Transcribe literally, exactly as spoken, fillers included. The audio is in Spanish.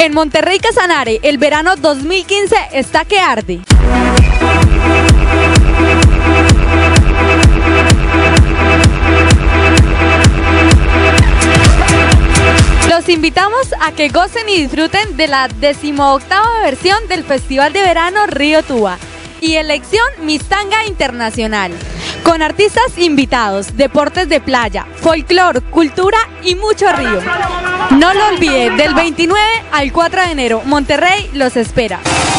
En Monterrey Casanare, el verano dos mil quince está que arde. Los invitamos a que gocen y disfruten de la decimoctava versión del Festival de Verano Río Tuba y elección Miss Tanga Internacional, con artistas invitados, deportes de playa, folclor, cultura y mucho río. No lo olvide, del veintinueve al cuatro de enero, Monterrey los espera.